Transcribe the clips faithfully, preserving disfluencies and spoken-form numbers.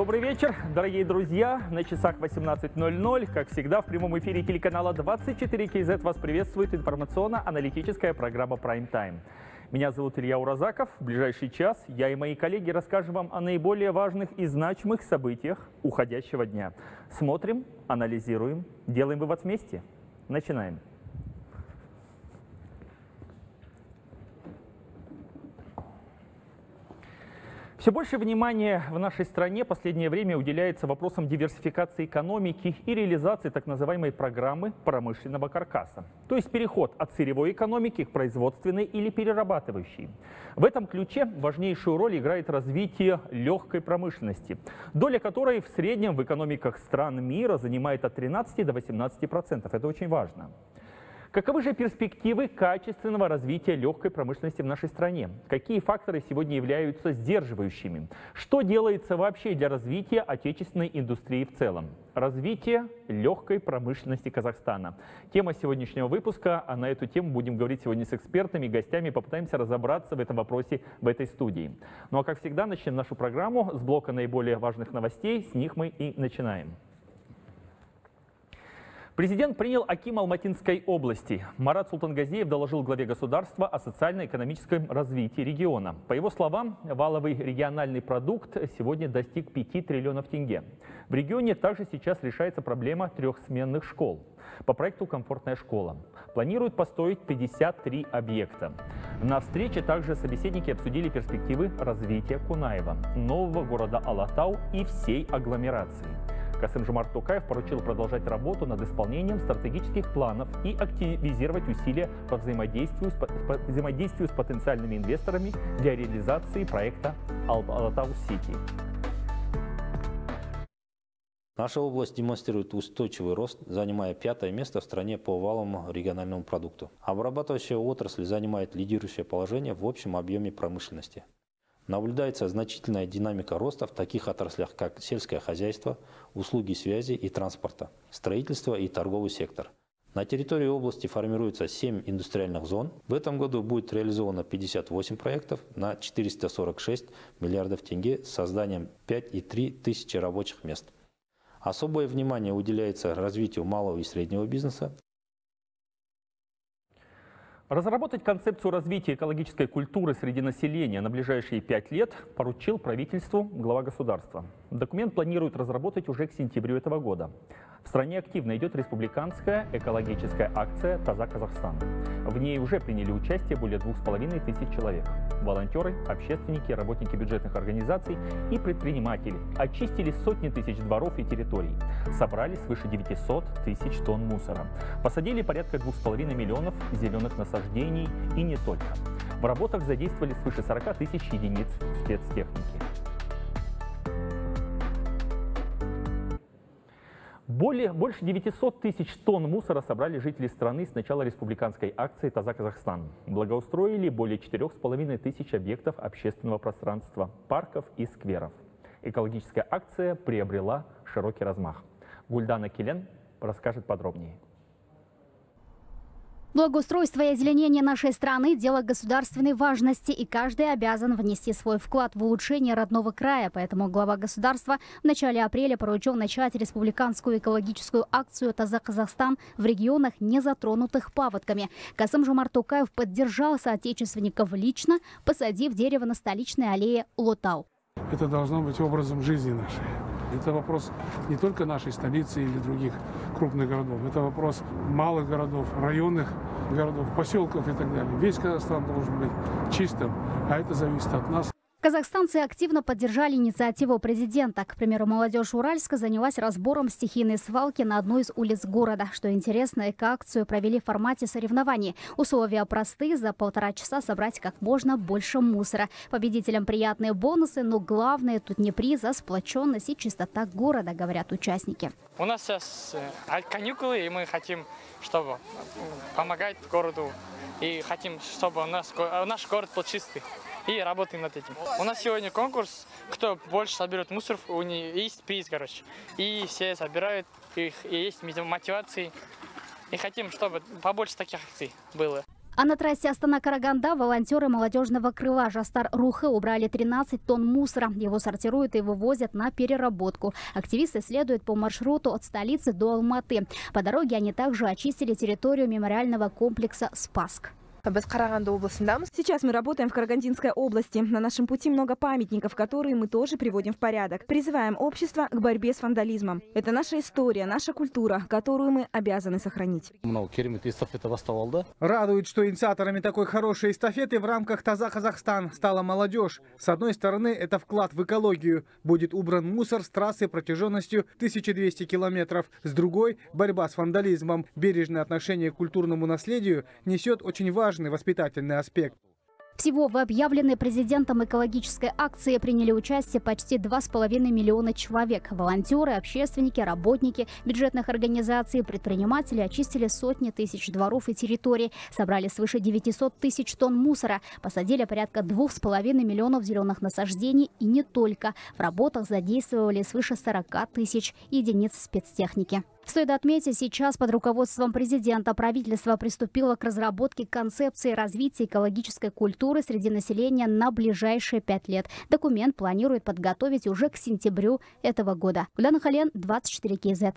Добрый вечер, дорогие друзья. На часах восемнадцать ноль ноль. Как всегда, в прямом эфире телеканала двадцать четыре кей зет вас приветствует информационно-аналитическая программа Prime Time. Меня зовут Илья Уразаков. В ближайший час я и мои коллеги расскажем вам о наиболее важных и значимых событиях уходящего дня. Смотрим, анализируем, делаем вывод вместе. Начинаем. Все больше внимания в нашей стране в последнее время уделяется вопросам диверсификации экономики и реализации так называемой программы промышленного каркаса. То есть переход от сырьевой экономики к производственной или перерабатывающей. В этом ключе важнейшую роль играет развитие легкой промышленности, доля которой в среднем в экономиках стран мира занимает от тринадцати до восемнадцати процентов. Это очень важно. Каковы же перспективы качественного развития легкой промышленности в нашей стране? Какие факторы сегодня являются сдерживающими? Что делается вообще для развития отечественной индустрии в целом? Развитие легкой промышленности Казахстана. Тема сегодняшнего выпуска, а на эту тему будем говорить сегодня с экспертами, гостями, попытаемся разобраться в этом вопросе в этой студии. Ну а как всегда, начнем нашу программу с блока наиболее важных новостей, с них мы и начинаем. Президент принял аким Алматинской области. Марат Султангазиев доложил главе государства о социально-экономическом развитии региона. По его словам, валовый региональный продукт сегодня достиг пяти триллионов тенге. В регионе также сейчас решается проблема трехсменных школ. По проекту «Комфортная школа» планируют построить пятьдесят три объекта. На встрече также собеседники обсудили перспективы развития Кунаева, нового города Алатау и всей агломерации. Касым-Жомарт Токаев поручил продолжать работу над исполнением стратегических планов и активизировать усилия по взаимодействию с, по взаимодействию с потенциальными инвесторами для реализации проекта Алатау-Сити. Наша область демонстрирует устойчивый рост, занимая пятое место в стране по валовому региональному продукту. Обрабатывающая отрасль занимает лидирующее положение в общем объеме промышленности. Наблюдается значительная динамика роста в таких отраслях, как сельское хозяйство, услуги связи и транспорта, строительство и торговый сектор. На территории области формируется семь индустриальных зон. В этом году будет реализовано пятьдесят восемь проектов на четыреста сорок шесть миллиардов тенге с созданием пяти и трёх тысяч рабочих мест. Особое внимание уделяется развитию малого и среднего бизнеса. Разработать концепцию развития экологической культуры среди населения на ближайшие пять лет поручил правительству глава государства. Документ планируют разработать уже к сентябрю этого года. В стране активно идет республиканская экологическая акция «Таза Казахстан». В ней уже приняли участие более двух с половиной тысяч человек. Волонтеры, общественники, работники бюджетных организаций и предприниматели очистили сотни тысяч дворов и территорий. Собрали свыше девятисот тысяч тонн мусора. Посадили порядка двух с половиной миллионов зеленых насаждений и не только. В работах задействовали свыше сорока тысяч единиц спецтехники. Более, больше девятисот тысяч тонн мусора собрали жители страны с начала республиканской акции «Таза Казахстан». Благоустроили более четырёх с половиной тысяч объектов общественного пространства, парков и скверов. Экологическая акция приобрела широкий размах. Гульдана Келен расскажет подробнее. Благоустройство и озеленение нашей страны – дело государственной важности, и каждый обязан внести свой вклад в улучшение родного края. Поэтому глава государства в начале апреля поручил начать республиканскую экологическую акцию «Таза Казахстан» в регионах, не затронутых паводками. Касым-Жомарт Токаев поддержал соотечественников лично, посадив дерево на столичной аллее Лотау. Это должно быть образом жизни нашей. Это вопрос не только нашей столицы или других крупных городов. Это вопрос малых городов, районных городов, поселков и так далее. Весь Казахстан должен быть чистым, а это зависит от нас. Казахстанцы активно поддержали инициативу президента. К примеру, молодежь Уральска занялась разбором стихийной свалки на одной из улиц города. Что интересно, эко-акцию провели в формате соревнований. Условия простые: за полтора часа собрать как можно больше мусора. Победителям приятные бонусы, но главное тут не приз, а сплоченность и чистота города, говорят участники. У нас сейчас каникулы, и мы хотим, чтобы помогать городу. И хотим, чтобы у нас, наш город был чистый. И работаем над этим. У нас сегодня конкурс, кто больше соберет мусор, у них есть приз, короче. И все собирают, их, и есть мотивации. И хотим, чтобы побольше таких акций было. А на трассе Астана-Караганда волонтеры молодежного крыла Жастар Рухы убрали тринадцать тонн мусора. Его сортируют и вывозят на переработку. Активисты следуют по маршруту от столицы до Алматы. По дороге они также очистили территорию мемориального комплекса «Спасск». Сейчас мы работаем в Карагандинской области. На нашем пути много памятников, которые мы тоже приводим в порядок. Призываем общество к борьбе с вандализмом. Это наша история, наша культура, которую мы обязаны сохранить. Радует, что инициаторами такой хорошей эстафеты в рамках Таза Казахстан стала молодежь. С одной стороны, это вклад в экологию. Будет убран мусор с трассы протяженностью тысяча двести километров. С другой – борьба с вандализмом. Бережное отношение к культурному наследию несет очень важный воспитательный аспект. Всего в объявленной президентом экологической акции приняли участие почти два с половиной миллиона человек. Волонтеры, общественники, работники бюджетных организаций, предприниматели очистили сотни тысяч дворов и территорий, собрали свыше девятисот тысяч тонн мусора, посадили порядка двух с половиной миллионов зеленых насаждений и не только. В работах задействовали свыше сорока тысяч единиц спецтехники. Стоит отметить, сейчас под руководством президента правительство приступило к разработке концепции развития экологической культуры среди населения на ближайшие пять лет. Документ планирует подготовить уже к сентябрю этого года. Гуляна Хален, двадцать четыре кей зет.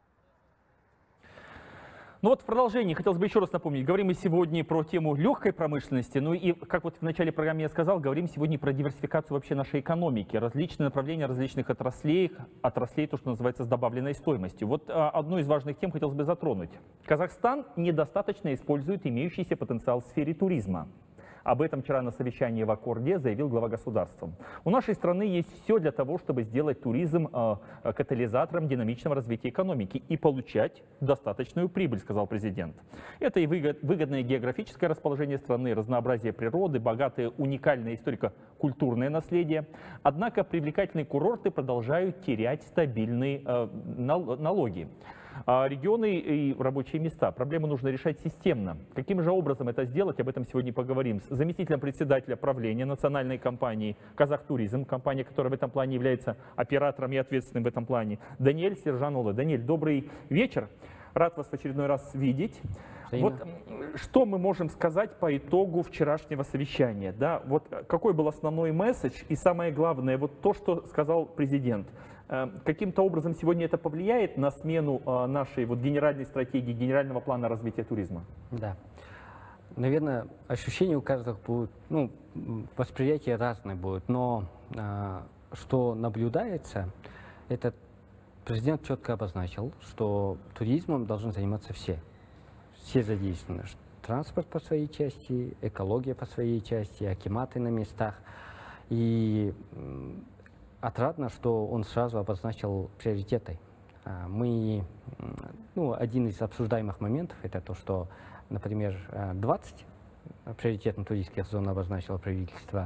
Ну вот в продолжении хотелось бы еще раз напомнить. Говорим мы сегодня про тему легкой промышленности. Ну и, как вот в начале программы я сказал, говорим сегодня про диверсификацию вообще нашей экономики. Различные направления различных отраслей, отраслей, то, что называется, с добавленной стоимостью. Вот а, одну из важных тем хотелось бы затронуть. Казахстан недостаточно использует имеющийся потенциал в сфере туризма. Об этом вчера на совещании в Аккорде заявил глава государства. У нашей страны есть все для того, чтобы сделать туризм э, катализатором динамичного развития экономики и получать достаточную прибыль, сказал президент. Это и выгодное географическое расположение страны, разнообразие природы, богатое уникальное историко-культурное наследие. Однако привлекательные курорты продолжают терять стабильные э, налоги. А регионы и рабочие места. Проблему нужно решать системно. Каким же образом это сделать, об этом сегодня поговорим с заместителем председателя правления национальной компании «Казахтуризм», компания, которая в этом плане является оператором и ответственным в этом плане, Даниэль Сержанолы. Даниэль, добрый вечер. Рад вас в очередной раз видеть. Вот что мы можем сказать по итогу вчерашнего совещания? Да? Вот какой был основной месседж и самое главное, вот то, что сказал президент. Каким-то образом сегодня это повлияет на смену нашей вот генеральной стратегии, генерального плана развития туризма? Да. Наверное, ощущения у каждого будут, ну, восприятие разное будет, но а, что наблюдается, это президент четко обозначил, что туризмом должны заниматься все. Все задействованы. Транспорт по своей части, экология по своей части, акиматы на местах. И отрадно, что он сразу обозначил приоритеты. Мы, ну, один из обсуждаемых моментов – это то, что, например, двадцать приоритетных туристских зон обозначило правительство,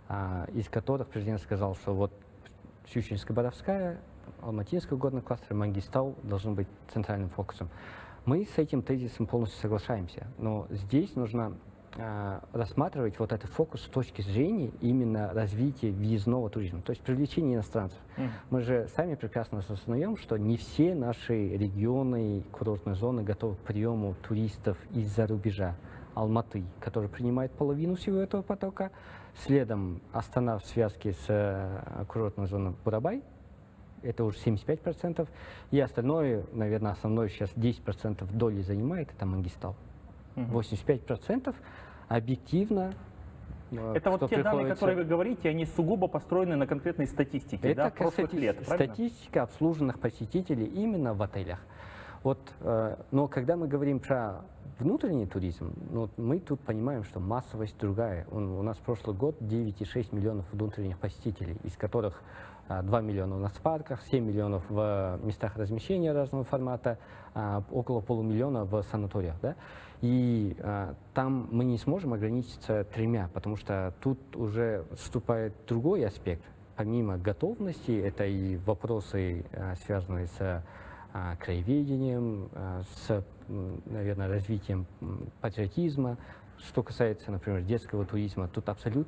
из которых президент сказал, что вот Щучинско-Боровская, Алматинский горный кластер, Мангистау должны быть центральным фокусом. Мы с этим тезисом полностью соглашаемся, но здесь нужно э, рассматривать вот этот фокус с точки зрения именно развития въездного туризма, то есть привлечения иностранцев. Mm. Мы же сами прекрасно осознаем, что не все наши регионы, курортные зоны готовы к приему туристов из-за рубежа. Алматы, который принимает половину всего этого потока, следом Астана в связке с э, курортной зоной Бурабай, это уже семьдесят пять процентов, и остальное, наверное, основное сейчас десять процентов доли занимает, это Мангистау. восемьдесят пять процентов объективно. Это вот те приходится... данные, которые вы говорите, они сугубо построены на конкретной статистике, это да, прошлых стати... лет, статистика обслуженных посетителей именно в отелях. Вот, э, но когда мы говорим про внутренний туризм, ну, мы тут понимаем, что массовость другая. У, у нас прошлый год девять и шесть миллионов внутренних посетителей, из которых э, два миллиона у нас в парках, семь миллионов в местах размещения разного формата, э, около полумиллиона в санаториях. Да? И э, там мы не сможем ограничиться тремя, потому что тут уже вступает другой аспект. Помимо готовности, это и вопросы, э, связанные с краеведением, с, наверное, развитием патриотизма. Что касается, например, детского туризма, тут абсолютно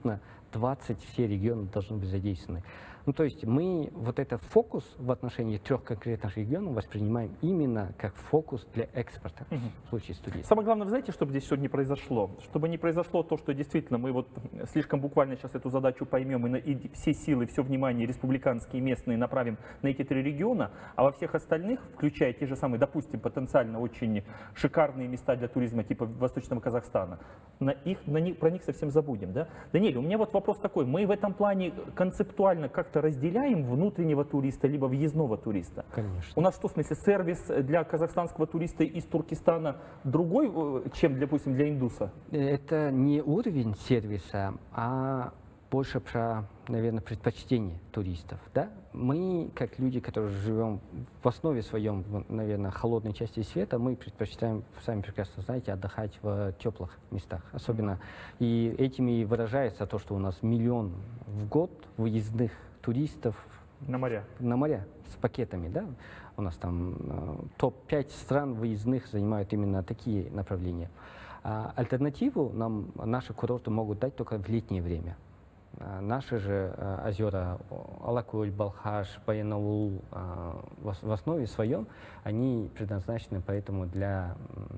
двадцать все регионы должны быть задействованы. Ну, то есть мы вот этот фокус в отношении трех конкретных регионов воспринимаем именно как фокус для экспорта угу. в случае студии. Самое главное, вы знаете, чтобы здесь сегодня не произошло? Чтобы не произошло то, что действительно мы вот слишком буквально сейчас эту задачу поймем и, на, и все силы, все внимание республиканские и местные направим на эти три региона, а во всех остальных, включая те же самые, допустим, потенциально очень шикарные места для туризма типа Восточного Казахстана, на их, на них, про них совсем забудем. Да? Даниэль, у меня вот вопрос такой. Мы в этом плане концептуально как разделяем внутреннего туриста либо въездного туриста? Конечно. У нас что, в смысле, сервис для казахстанского туриста из Туркестана другой, чем, допустим, для индуса? Это не уровень сервиса, а больше про, наверное, предпочтение туристов. Да? Мы, как люди, которые живем в основе своем, наверное, холодной части света, мы предпочитаем, сами прекрасно знаете, отдыхать в теплых местах. Особенно. И этим и выражается то, что у нас миллион в год выездных туристов на моря. На моря с пакетами, да? У нас там э, топ пять стран выездных занимают именно такие направления. А альтернативу нам наши курорты могут дать только в летнее время. А наши же э, озера Алакуль, Балхаш, Баянаул э, в, в основе своем они предназначены поэтому для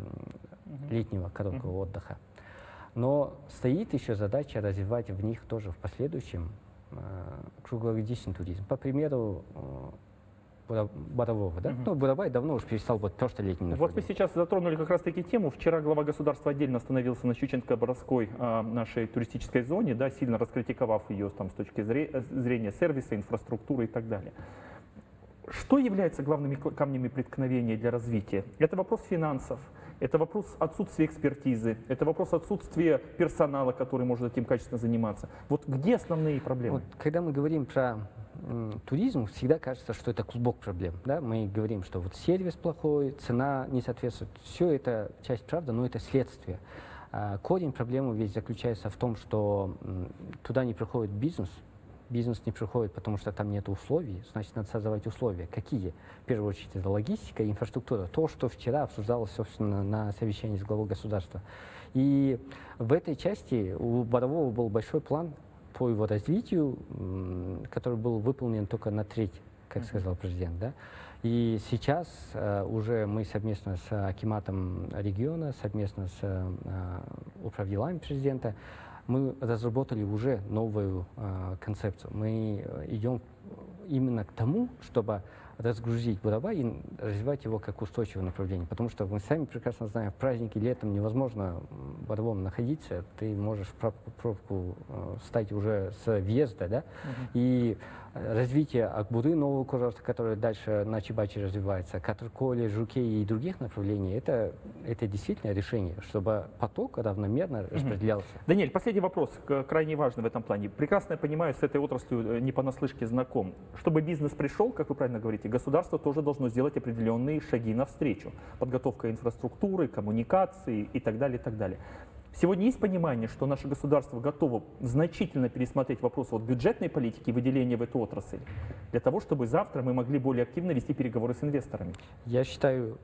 э, летнего короткого uh-huh. отдыха. Но стоит еще задача развивать в них тоже в последующем круглогодичный туризм. По примеру Борового, да? Uh-huh. Ну, Боровой давно уже перестал быть просто летним направлением. Вот вы сейчас затронули как раз-таки тему. Вчера глава государства отдельно остановился на Щучинско-Боровской э, нашей туристической зоне, да, сильно раскритиковав ее там, с точки зрения сервиса, инфраструктуры и так далее. Что является главными камнями преткновения для развития? Это вопрос финансов, это вопрос отсутствия экспертизы, это вопрос отсутствия персонала, который может этим качественно заниматься. Вот где основные проблемы? Вот, когда мы говорим про м, туризм, всегда кажется, что это клубок проблем. Да? Мы говорим, что вот сервис плохой, цена не соответствует. Все это часть правды, но это следствие. А корень проблемы ведь заключается в том, что м, туда не приходит бизнес. Бизнес не приходит, потому что там нет условий, значит, надо создавать условия. Какие? В первую очередь, это логистика, инфраструктура. То, что вчера обсуждалось, собственно, на совещании с главой государства. И в этой части у Борового был большой план по его развитию, который был выполнен только на треть, как сказал президент. Да? И сейчас uh, уже мы совместно с акиматом региона, совместно с uh, управделами президента, мы разработали уже новую э, концепцию. Мы идем именно к тому, чтобы разгрузить Боровой и развивать его как устойчивое направление. Потому что мы сами прекрасно знаем, в праздники летом невозможно в Боровом находиться. Ты можешь в пробку, пробку э, встать уже с въезда. Да? Uh-huh. И развитие Акбуры, нового курорта, который дальше на Чебаче развивается, Катырколе, Жуке и других направлений, это, это действительно решение, чтобы поток равномерно распределялся. Mm-hmm. Даниэль, последний вопрос, крайне важный в этом плане. Прекрасно я понимаю, с этой отраслью не понаслышке знаком. Чтобы бизнес пришел, как вы правильно говорите, государство тоже должно сделать определенные шаги навстречу. Подготовка инфраструктуры, коммуникации и так далее, и так далее. Сегодня есть понимание, что наше государство готово значительно пересмотреть вопрос вот бюджетной политики и выделения в эту отрасль, для того, чтобы завтра мы могли более активно вести переговоры с инвесторами? Я считаю,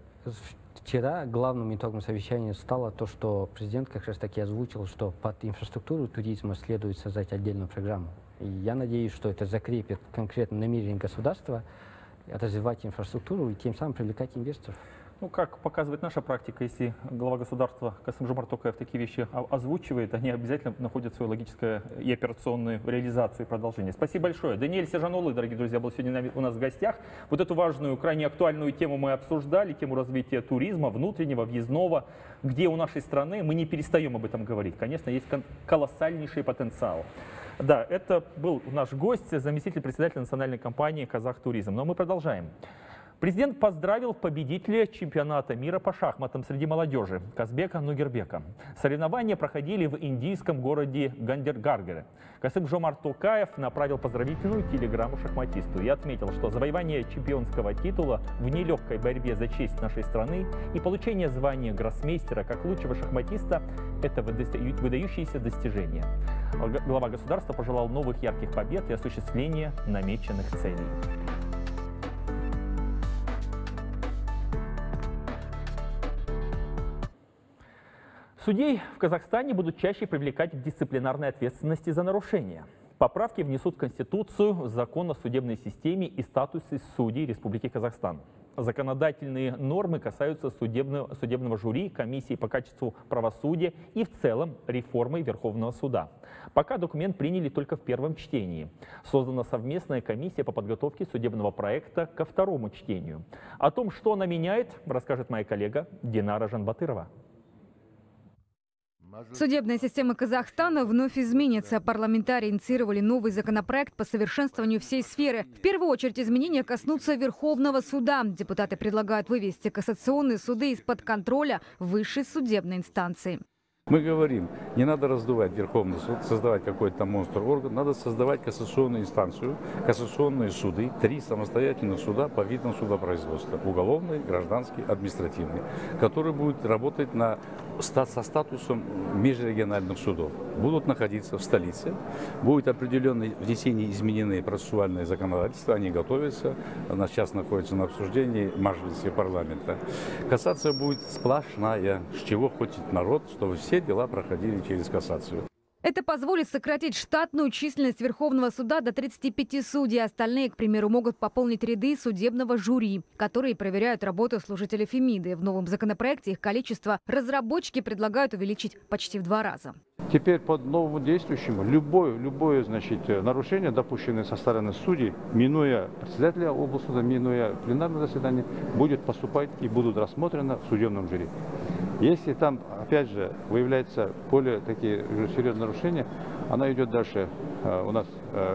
вчера главным итогом совещания стало то, что президент как раз таки озвучил, что под инфраструктуру туризма следует создать отдельную программу. И я надеюсь, что это закрепит конкретно намерение государства развивать инфраструктуру и тем самым привлекать инвесторов. Ну, как показывает наша практика, если глава государства Касым-Жомарт Токаев такие вещи озвучивает, они обязательно находят свою логическую и операционную реализацию и продолжение. Спасибо большое. Даниэль Сержанулы, дорогие друзья, был сегодня у нас в гостях. Вот эту важную, крайне актуальную тему мы обсуждали, тему развития туризма, внутреннего, въездного, где у нашей страны, мы не перестаем об этом говорить. Конечно, есть колоссальнейший потенциал. Да, это был наш гость, заместитель председателя национальной компании «Казахтуризм». Но мы продолжаем. Президент поздравил победителя чемпионата мира по шахматам среди молодежи Казбека Нугербека. Соревнования проходили в индийском городе Гандергаргере. Касым-Жомарт Токаев направил поздравительную телеграмму шахматисту и отметил, что завоевание чемпионского титула в нелегкой борьбе за честь нашей страны и получение звания гроссмейстера как лучшего шахматиста – это выдающиеся достижения. Глава государства пожелал новых ярких побед и осуществления намеченных целей. Судей в Казахстане будут чаще привлекать к дисциплинарной ответственности за нарушения. Поправки внесут в Конституцию, закон о судебной системе и статусе судей Республики Казахстан. Законодательные нормы касаются судебного, судебного жюри, комиссии по качеству правосудия и в целом реформы Верховного суда. Пока документ приняли только в первом чтении. Создана совместная комиссия по подготовке судебного проекта ко второму чтению. О том, что она меняет, расскажет моя коллега Динара Жанбатырова. Судебная система Казахстана вновь изменится. Парламентарии инициировали новый законопроект по совершенствованию всей сферы. В первую очередь изменения коснутся Верховного суда. Депутаты предлагают вывести кассационные суды из-под контроля высшей судебной инстанции. Мы говорим, не надо раздувать Верховный суд, создавать какой-то монстр орган, надо создавать кассационную инстанцию, кассационные суды, три самостоятельных суда по видам судопроизводства: уголовный, гражданский, административный, которые будут работать на, со статусом межрегиональных судов. Будут находиться в столице, будет определенное внесение измененные процессуальные законодательства, они готовятся, она сейчас находится на обсуждении в Мажилисе парламента. Кассация будет сплошная, с чего хочет народ, чтобы все дела проходили через кассацию. Это позволит сократить штатную численность Верховного суда до тридцати пяти судей. Остальные, к примеру, могут пополнить ряды судебного жюри, которые проверяют работу служителей Фемиды. В новом законопроекте их количество разработчики предлагают увеличить почти в два раза. Теперь под новому действующему любое, любое значит, нарушение, допущенное со стороны судей, минуя председателя облсуда, минуя пленарное заседание, будет поступать и будут рассмотрены в судебном жюри. Если там, опять же, выявляются более такие серьезные нарушения, она идет дальше. У нас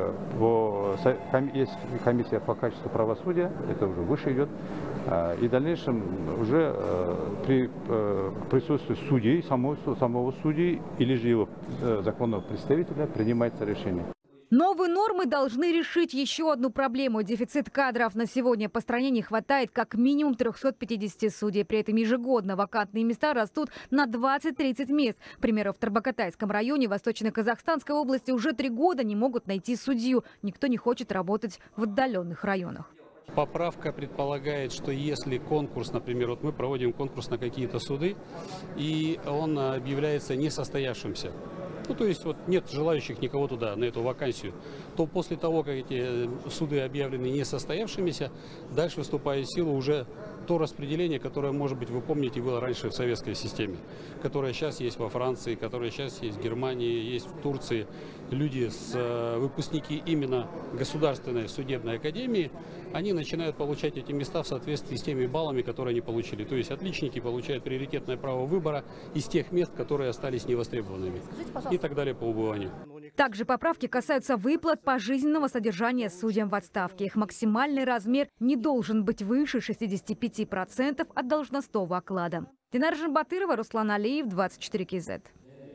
есть комиссия по качеству правосудия, это уже выше идет. И в дальнейшем уже при присутствии судей, самого, самого судьи или же его законного представителя принимается решение. Новые нормы должны решить еще одну проблему – дефицит кадров. На сегодня по стране не хватает как минимум трёхсот пятидесяти судей. При этом ежегодно вакантные места растут на двадцать-тридцать мест. К примеру, в Тарбакатайском районе Восточно-Казахстанской области уже три года не могут найти судью. Никто не хочет работать в отдаленных районах. Поправка предполагает, что если конкурс, например, вот мы проводим конкурс на какие-то суды, и он объявляется несостоявшимся, ну то есть вот нет желающих никого туда, на эту вакансию, то после того, как эти суды объявлены несостоявшимися, дальше вступает в силу уже то распределение, которое, может быть, вы помните, было раньше в советской системе, которое сейчас есть во Франции, которое сейчас есть в Германии, есть в Турции. Люди, с, выпускники именно Государственной судебной академии, они начинают получать эти места в соответствии с теми баллами, которые они получили. То есть отличники получают приоритетное право выбора из тех мест, которые остались невостребованными. И так далее по убыванию. Также поправки касаются выплат пожизненного содержания судьям в отставке. Их максимальный размер не должен быть выше шестидесяти пяти процентов от должностного оклада. Динара Жанбатырова, Руслан Алиев, двадцать четыре кей зет.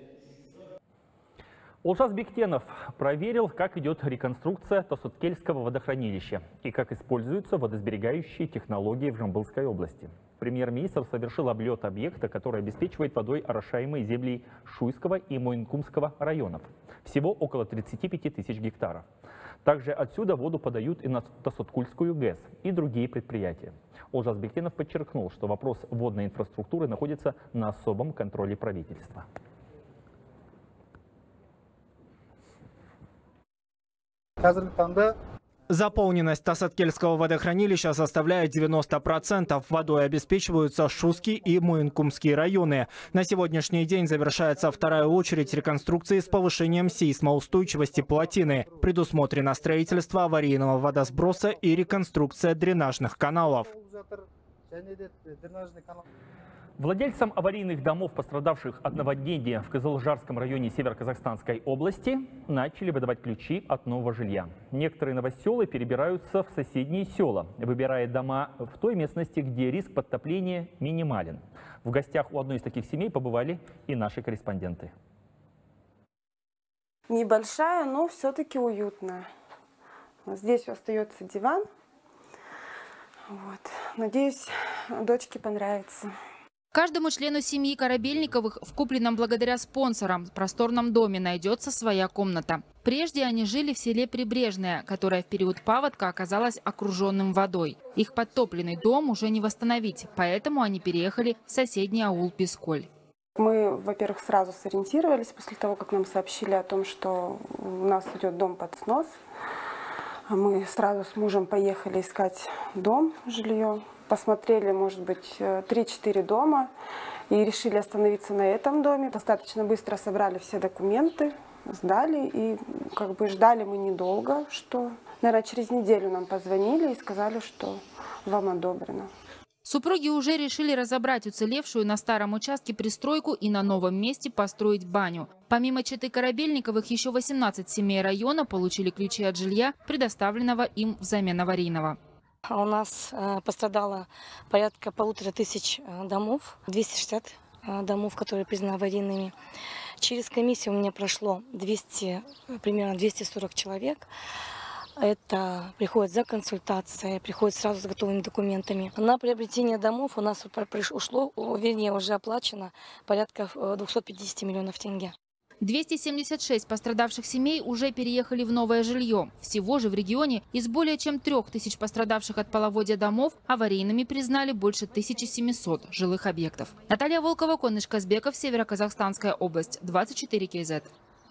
Олжас Бектенов проверил, как идет реконструкция Тасоткельского водохранилища и как используются водосберегающие технологии в Жамбылской области. Премьер-министр совершил облет объекта, который обеспечивает водой орошаемые земли Шуйского и Моинкумского районов. Всего около тридцати пяти тысяч гектаров. Также отсюда воду подают и на Тасоткульскую ГЭС и другие предприятия. Олжас Бектенов подчеркнул, что вопрос водной инфраструктуры находится на особом контроле правительства. Заполненность Тасоткельского водохранилища составляет девяносто процентов. Водой обеспечиваются Шуйский и Моинкумский районы. На сегодняшний день завершается вторая очередь реконструкции с повышением сейсмоустойчивости плотины. Предусмотрено строительство аварийного водосброса и реконструкция дренажных каналов. Владельцам аварийных домов, пострадавших от наводнения в Кызылжарском районе Северо-Казахстанской области, начали выдавать ключи от нового жилья. Некоторые новоселы перебираются в соседние села, выбирая дома в той местности, где риск подтопления минимален. В гостях у одной из таких семей побывали и наши корреспонденты. Небольшая, но все-таки уютная. Здесь остается диван. Вот. Надеюсь, дочке понравится. Каждому члену семьи Корабельниковых в купленном благодаря спонсорам просторном доме найдется своя комната. Прежде они жили в селе Прибрежное, которое в период паводка оказалось окруженным водой. Их подтопленный дом уже не восстановить, поэтому они переехали в соседний аул Песколь. Мы, во-первых, сразу сориентировались после того, как нам сообщили о том, что у нас идет дом под снос. Мы сразу с мужем поехали искать дом, жилье. Посмотрели, может быть, три-четыре дома и решили остановиться на этом доме. Достаточно быстро собрали все документы, сдали и как бы ждали мы недолго, что, наверное, через неделю нам позвонили и сказали, что вам одобрено. Супруги уже решили разобрать уцелевшую на старом участке пристройку и на новом месте построить баню. Помимо четы Корабельниковых, еще восемнадцать семей района получили ключи от жилья, предоставленного им взамен аварийного. У нас пострадало порядка полутора тысяч домов, двести шестьдесят домов, которые признаны аварийными. Через комиссию у меня прошло двести, примерно двести сорок человек. Это приходит за консультацией, приходит сразу с готовыми документами. На приобретение домов у нас ушло, вернее, уже оплачено порядка двухсот пятидесяти миллионов тенге. двести семьдесят шесть пострадавших семей уже переехали в новое жилье. Всего же в регионе из более чем трех тысяч пострадавших от половодья домов аварийными признали больше тысячи семисот жилых объектов. Наталья Волкова, Конныш Казбеков, Северо-Казахстанская область, двадцать четыре кей зет.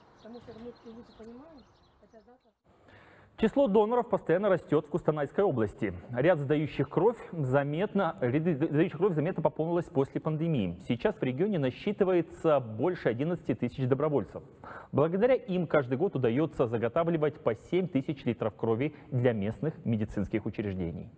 Число доноров постоянно растет в Кустанайской области. Ряд сдающих кровь заметно, ряды сдающих кровь заметно пополнилось после пандемии. Сейчас в регионе насчитывается больше одиннадцати тысяч добровольцев. Благодаря им каждый год удается заготавливать по семь тысяч литров крови для местных медицинских учреждений.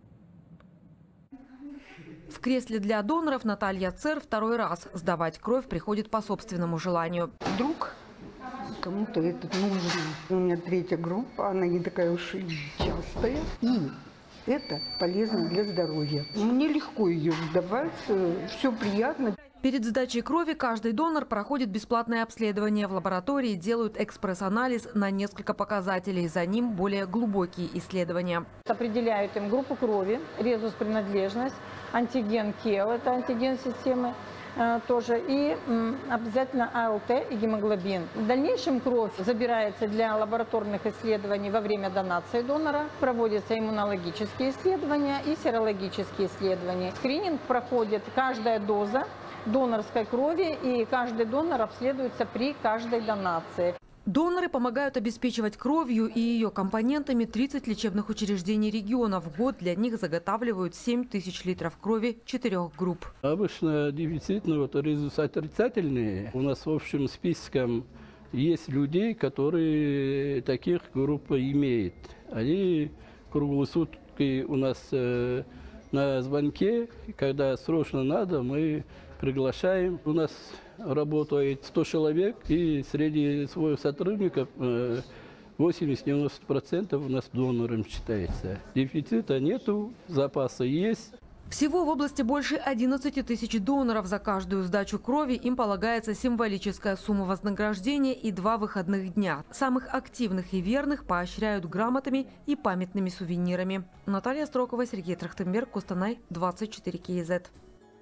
В кресле для доноров Наталья Цер второй раз сдавать кровь приходит по собственному желанию. Вдруг кому-то это нужно. У меня третья группа, она не такая уж и частая. И это полезно для здоровья. Мне легко ее сдавать, все приятно. Перед сдачей крови каждый донор проходит бесплатное обследование. В лаборатории делают экспресс-анализ на несколько показателей. За ним более глубокие исследования. Определяют им группу крови, резус-принадлежность, антиген КЕЛ, это антиген системы. Тоже и обязательно АЛТ и гемоглобин. В дальнейшем кровь забирается для лабораторных исследований во время донации донора. Проводятся иммунологические исследования и серологические исследования. Скрининг проходит каждая доза донорской крови, и каждый донор обследуется при каждой донации. Доноры помогают обеспечивать кровью и ее компонентами тридцать лечебных учреждений региона. В год для них заготавливают семь тысяч литров крови четырех групп. Обычно дефицитные, вот, резус отрицательные. У нас в общем списком есть людей, которые таких групп имеют. Они круглые сутки у нас э, на звонке. Когда срочно надо, мы приглашаем. У нас работает сто человек, и среди своих сотрудников восемьдесят-девяносто процентов у нас донором считается. Дефицита нету, запасы есть. Всего в области больше одиннадцати тысяч доноров. За каждую сдачу крови им полагается символическая сумма вознаграждения и два выходных дня. Самых активных и верных поощряют грамотами и памятными сувенирами. Наталья Строкова, Сергей Трахтенберг, Кустанай, двадцать четыре кей зет.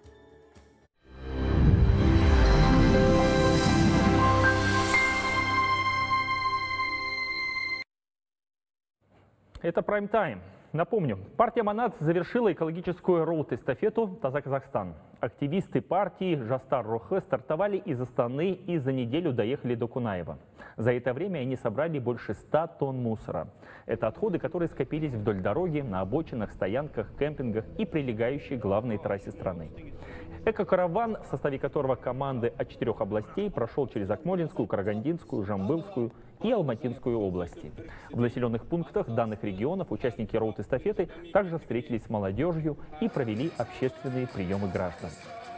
Это прайм-тайм. Напомню, партия «Манат» завершила экологическую роуд-эстафету «Таза-Казахстан». Активисты партии «Жастар-Рохы» стартовали из Астаны и за неделю доехали до Кунаева. За это время они собрали больше ста тонн мусора. Это отходы, которые скопились вдоль дороги, на обочинах, стоянках, кемпингах и прилегающей главной трассе страны. Эко-караван, в составе которого команды от четырех областей, прошел через Акмолинскую, Карагандинскую, Жамбылскую и Алматинскую области. В населенных пунктах данных регионов участники роуд-эстафеты также встретились с молодежью и провели общественные приемы граждан.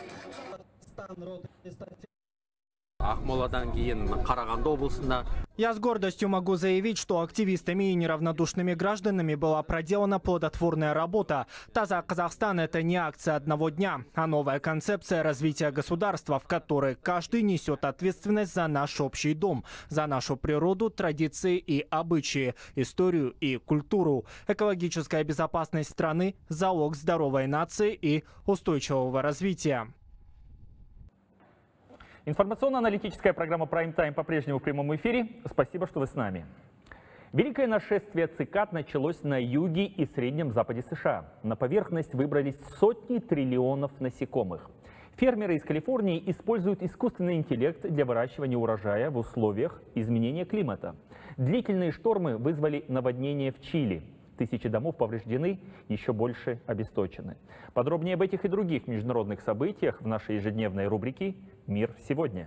Я с гордостью могу заявить, что активистами и неравнодушными гражданами была проделана плодотворная работа. «Таза Казахстан» — это не акция одного дня, а новая концепция развития государства, в которой каждый несет ответственность за наш общий дом, за нашу природу, традиции и обычаи, историю и культуру. Экологическая безопасность страны – залог здоровой нации и устойчивого развития. Информационно-аналитическая программа «Прайм-тайм» по-прежнему в прямом эфире. Спасибо, что вы с нами. Великое нашествие цикад началось на юге и среднем западе США. На поверхность выбрались сотни триллионов насекомых. Фермеры из Калифорнии используют искусственный интеллект для выращивания урожая в условиях изменения климата. Длительные штормы вызвали наводнение в Чили. Тысячи домов повреждены, еще больше обесточены. Подробнее об этих и других международных событиях в нашей ежедневной рубрике «Мир сегодня».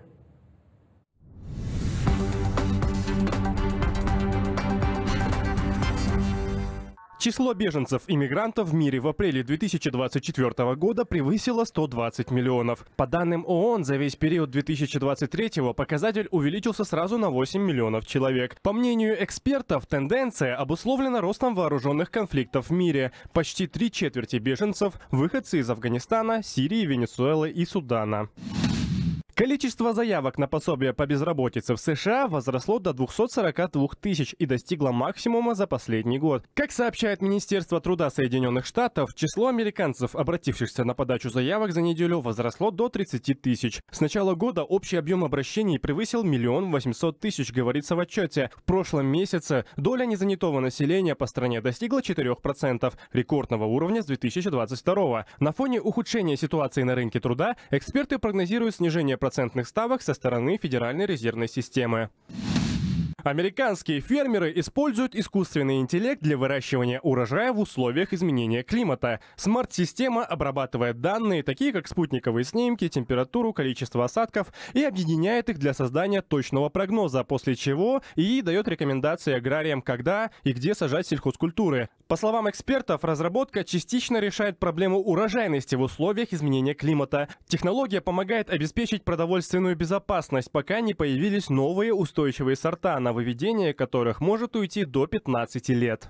Число беженцев-иммигрантов в мире в апреле две тысячи двадцать четвёртого года превысило сто двадцать миллионов. По данным ООН, за весь период две тысячи двадцать третьего показатель увеличился сразу на восемь миллионов человек. По мнению экспертов, тенденция обусловлена ростом вооруженных конфликтов в мире. Почти три четверти беженцев – выходцы из Афганистана, Сирии, Венесуэлы и Судана. Количество заявок на пособие по безработице в США возросло до двухсот сорока двух тысяч и достигло максимума за последний год. Как сообщает Министерство труда Соединенных Штатов, число американцев, обратившихся на подачу заявок за неделю, возросло до тридцати тысяч. С начала года общий объем обращений превысил миллион восемьсот тысяч, говорится в отчете. В прошлом месяце доля незанятого населения по стране достигла четырёх процентов, рекордного уровня с две тысячи двадцать второго. На фоне ухудшения ситуации на рынке труда эксперты прогнозируют снижение процентных ставок со стороны Федеральной резервной системы. Американские фермеры используют искусственный интеллект для выращивания урожая в условиях изменения климата. Смарт-система обрабатывает данные, такие как спутниковые снимки, температуру, количество осадков, и объединяет их для создания точного прогноза, после чего ИИ дает рекомендации аграриям, когда и где сажать сельхозкультуры. По словам экспертов, разработка частично решает проблему урожайности в условиях изменения климата. Технология помогает обеспечить продовольственную безопасность, пока не появились новые устойчивые сорта, на выведение которых может уйти до пятнадцати лет.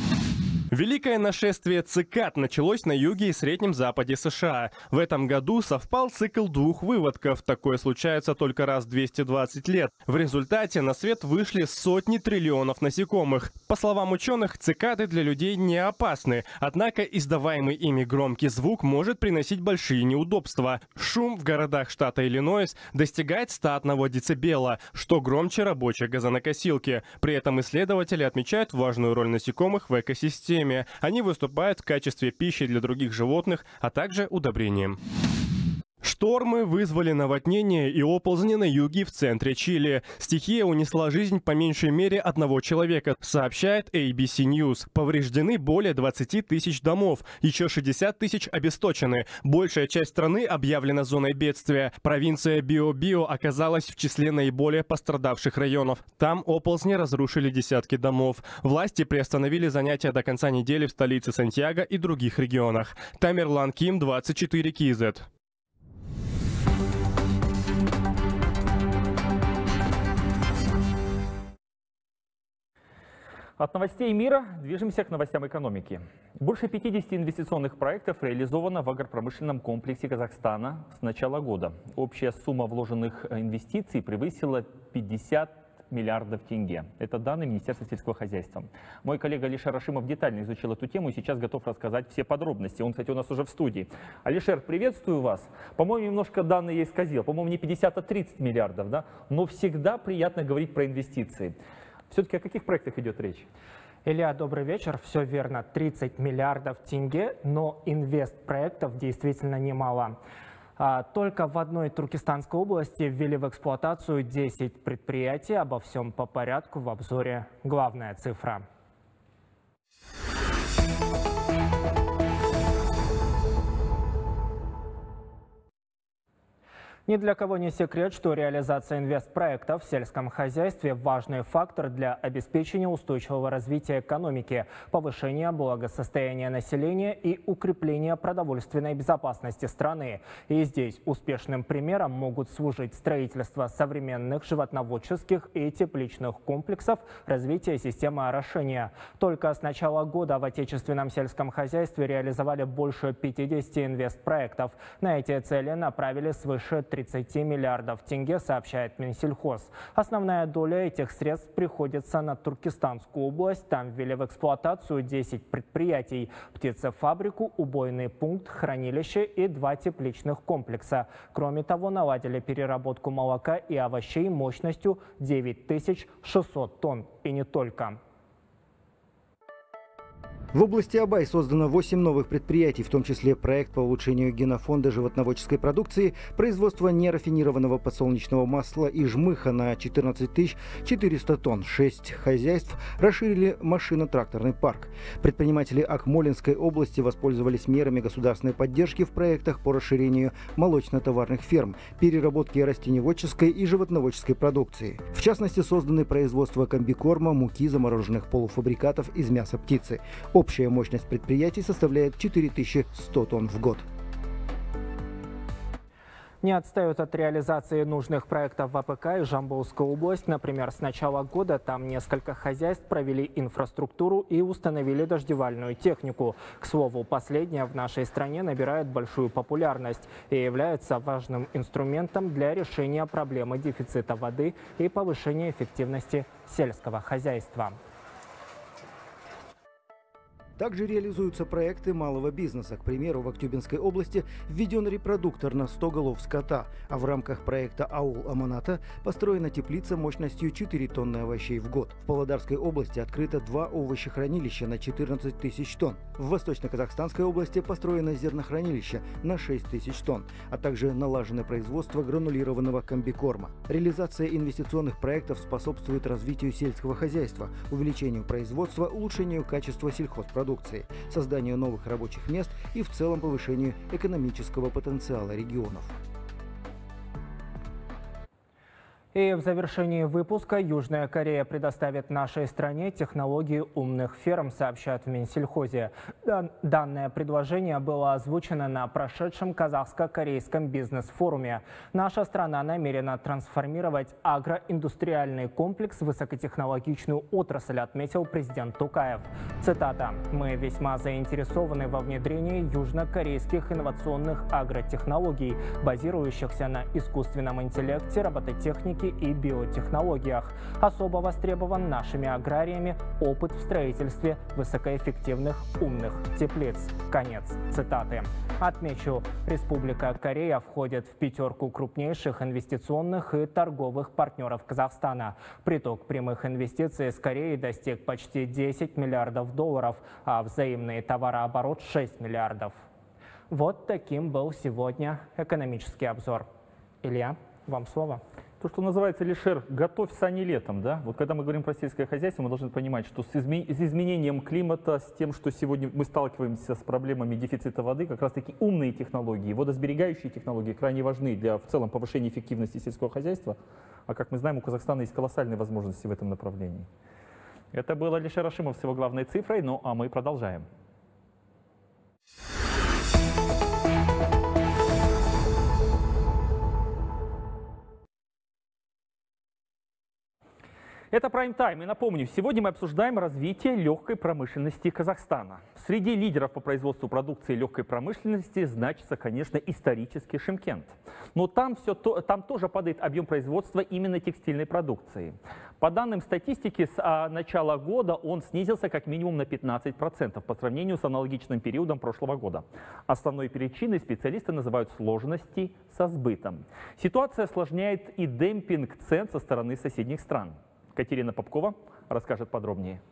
Великое нашествие цикад началось на юге и среднем западе США. В этом году совпал цикл двух выводков. Такое случается только раз в двести двадцать лет. В результате на свет вышли сотни триллионов насекомых. По словам ученых, цикады для людей не опасны. Однако издаваемый ими громкий звук может приносить большие неудобства. Шум в городах штата Иллинойс достигает ста одного децибела, что громче рабочей газонокосилки. При этом исследователи отмечают важную роль насекомых в экосистеме. Они выступают в качестве пищи для других животных, а также удобрением. Штормы вызвали наводнение и оползни на юге и в центре Чили. Стихия унесла жизнь по меньшей мере одного человека, сообщает эй би си News. Повреждены более двадцати тысяч домов, еще шестьдесят тысяч обесточены. Большая часть страны объявлена зоной бедствия. Провинция Био-Био оказалась в числе наиболее пострадавших районов. Там оползни разрушили десятки домов. Власти приостановили занятия до конца недели в столице Сантьяго и других регионах. Тамерлан Ким, двадцать четыре кей зет. От новостей мира движемся к новостям экономики. Больше пятидесяти инвестиционных проектов реализовано в агропромышленном комплексе Казахстана с начала года. Общая сумма вложенных инвестиций превысила пятьдесят миллиардов тенге. Это данные Министерства сельского хозяйства. Мой коллега Алишер Рашимов детально изучил эту тему и сейчас готов рассказать все подробности. Он, кстати, у нас уже в студии. Алишер, приветствую вас. По-моему, немножко данные я исказил. По-моему, не пятьдесят, а тридцать миллиардов, да? Но всегда приятно говорить про инвестиции. Все-таки о каких проектах идет речь? Илья, добрый вечер. Все верно, тридцать миллиардов тенге, но инвестпроектов действительно немало. Только в одной Туркестанской области ввели в эксплуатацию десять предприятий. Обо всем по порядку в обзоре «Главная цифра». Ни для кого не секрет, что реализация инвестпроектов в сельском хозяйстве – важный фактор для обеспечения устойчивого развития экономики, повышения благосостояния населения и укрепления продовольственной безопасности страны. И здесь успешным примером могут служить строительство современных животноводческих и тепличных комплексов, развитие системы орошения. Только с начала года в отечественном сельском хозяйстве реализовали больше пятидесяти инвестпроектов. На эти цели направили свыше тридцати миллиардов тенге, сообщает Минсельхоз. Основная доля этих средств приходится на Туркестанскую область. Там ввели в эксплуатацию десять предприятий: птицефабрику, убойный пункт, хранилище и два тепличных комплекса. Кроме того, наладили переработку молока и овощей мощностью девять тысяч шестьсот тонн. И не только. В области Абай создано восемь новых предприятий, в том числе проект по улучшению генофонда животноводческой продукции, производство нерафинированного подсолнечного масла и жмыха на четырнадцать тысяч четыреста тонн. Шесть хозяйств расширили машино-тракторный парк. Предприниматели Акмолинской области воспользовались мерами государственной поддержки в проектах по расширению молочно-товарных ферм, переработке растениеводческой и животноводческой продукции. В частности, созданы производства комбикорма, муки, замороженных полуфабрикатов из мяса птицы. Общая мощность предприятий составляет четыре тысячи сто тонн в год. Не отстают от реализации нужных проектов в АПК и Жамбылская область. Например, с начала года там несколько хозяйств провели инфраструктуру и установили дождевальную технику. К слову, последняя в нашей стране набирает большую популярность и является важным инструментом для решения проблемы дефицита воды и повышения эффективности сельского хозяйства. Также реализуются проекты малого бизнеса. К примеру, в Актюбинской области введен репродуктор на сто голов скота, а в рамках проекта «Аул Аманата» построена теплица мощностью четыре тонны овощей в год. В Павлодарской области открыто два овощехранилища на четырнадцать тысяч тонн. В Восточно-Казахстанской области построено зернохранилище на шесть тысяч тонн, а также налажено производство гранулированного комбикорма. Реализация инвестиционных проектов способствует развитию сельского хозяйства, увеличению производства, улучшению качества сельхозпродукции, созданию новых рабочих мест и в целом повышению экономического потенциала регионов. И в завершении выпуска Южная Корея предоставит нашей стране технологии умных ферм, сообщают в Минсельхозе. Данное предложение было озвучено на прошедшем казахско-корейском бизнес-форуме. Наша страна намерена трансформировать агроиндустриальный комплекс в высокотехнологичную отрасль, отметил президент Токаев. Цитата: «Мы весьма заинтересованы во внедрении южнокорейских инновационных агротехнологий, базирующихся на искусственном интеллекте, робототехнике и биотехнологиях. Особо востребован нашими аграриями опыт в строительстве высокоэффективных умных теплиц». Конец цитаты. Отмечу, Республика Корея входит в пятерку крупнейших инвестиционных и торговых партнеров Казахстана. Приток прямых инвестиций из Кореи достиг почти десяти миллиардов долларов, а взаимный товарооборот шесть миллиардов. Вот таким был сегодня экономический обзор. Илья, вам слово. То, что называется, Лишер, готовь сани летом, да? Вот когда мы говорим про сельское хозяйство, мы должны понимать, что с, изме с изменением климата, с тем, что сегодня мы сталкиваемся с проблемами дефицита воды, как раз таки умные технологии, водосберегающие технологии крайне важны для в целом повышения эффективности сельского хозяйства. А как мы знаем, у Казахстана есть колоссальные возможности в этом направлении. Это был Алишер Ашимов с его главной цифрой, ну а мы продолжаем. Это прайм-тайм. И напомню, сегодня мы обсуждаем развитие легкой промышленности Казахстана. Среди лидеров по производству продукции легкой промышленности значится, конечно, исторический Шымкент. Но там, все то, там тоже падает объем производства именно текстильной продукции. По данным статистики, с а, начала года он снизился как минимум на пятнадцать процентов по сравнению с аналогичным периодом прошлого года. Основной причиной специалисты называют сложности со сбытом. Ситуация осложняет и демпинг цен со стороны соседних стран. Катерина Попкова расскажет подробнее.